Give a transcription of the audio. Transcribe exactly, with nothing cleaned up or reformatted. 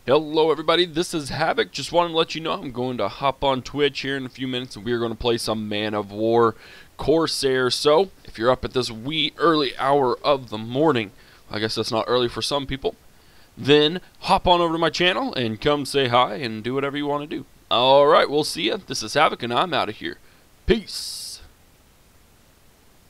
Hello everybody, this is Havoc. Just wanted to let you know I'm going to hop on Twitch here in a few minutes and we are going to play some Man O War Corsair. So, if you're up at this wee early hour of the morning, I guess that's not early for some people, then hop on over to my channel and come say hi and do whatever you want to do. Alright, we'll see ya. This is Havoc and I'm out of here. Peace!